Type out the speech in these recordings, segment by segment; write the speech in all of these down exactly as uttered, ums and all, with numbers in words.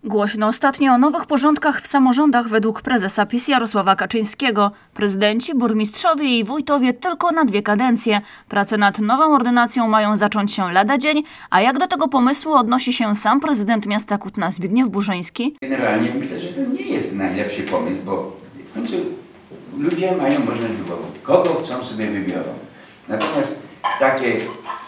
Głośno ostatnio o nowych porządkach w samorządach według prezesa PiS Jarosława Kaczyńskiego. Prezydenci, burmistrzowie i wójtowie tylko na dwie kadencje. Prace nad nową ordynacją mają zacząć się lada dzień, a jak do tego pomysłu odnosi się sam prezydent miasta Kutna Zbigniew Burzyński? Generalnie myślę, że to nie jest najlepszy pomysł, bo w końcu ludzie mają możliwość wyboru. Kogo chcą, sobie wybiorą. Natomiast takie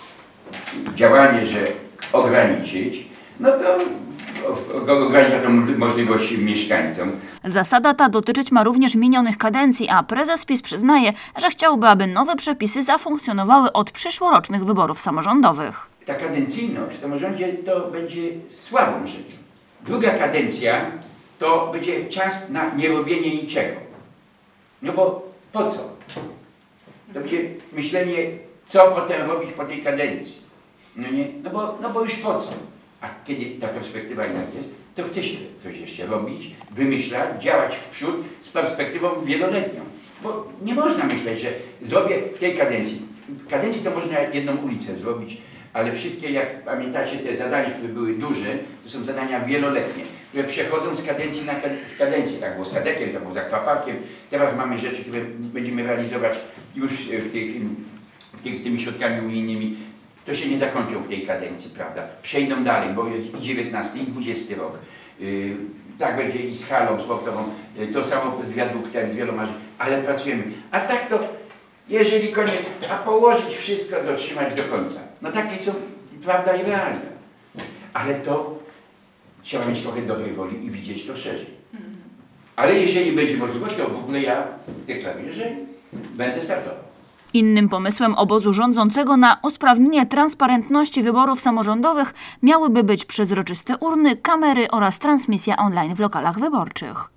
działanie, że ograniczyć, no to ogranicza tą możliwość mieszkańcom. Zasada ta dotyczyć ma również minionych kadencji, a prezes PiS przyznaje, że chciałby, aby nowe przepisy zafunkcjonowały od przyszłorocznych wyborów samorządowych. Ta kadencyjność w samorządzie to będzie słabą rzeczą. Druga kadencja to będzie czas na nierobienie niczego. No bo po co? To będzie myślenie, co potem robić po tej kadencji. No nie? No bo, no bo już po co? A kiedy ta perspektywa jednak jest, to chce się coś jeszcze robić, wymyślać, działać w przód z perspektywą wieloletnią. Bo nie można myśleć, że zrobię w tej kadencji. W kadencji to można jedną ulicę zrobić, ale wszystkie, jak pamiętacie, te zadania, które były duże, to są zadania wieloletnie, które przechodzą z kadencji na kadencję. Tak było z kadekiem, tak było z akwaparkiem. Teraz mamy rzeczy, które będziemy realizować już w tych, w tych, z tymi środkami unijnymi. To się nie zakończą w tej kadencji, prawda? Przejdą dalej, bo jest i dziewiętnasty, i dwudziesty rok. Yy, tak będzie i z halą sportową, yy, to samo z wiaduktem, z wieloma rzeczami, ale pracujemy. A tak to, jeżeli koniec, a położyć wszystko, dotrzymać do końca. No takie są prawda i realia. Ale to trzeba mieć trochę dobrej woli i widzieć to szerzej. Ale jeżeli będzie możliwość, to w ogóle ja deklaruję, że będę startował. Innym pomysłem obozu rządzącego na usprawnienie transparentności wyborów samorządowych miałyby być przezroczyste urny, kamery oraz transmisja online w lokalach wyborczych.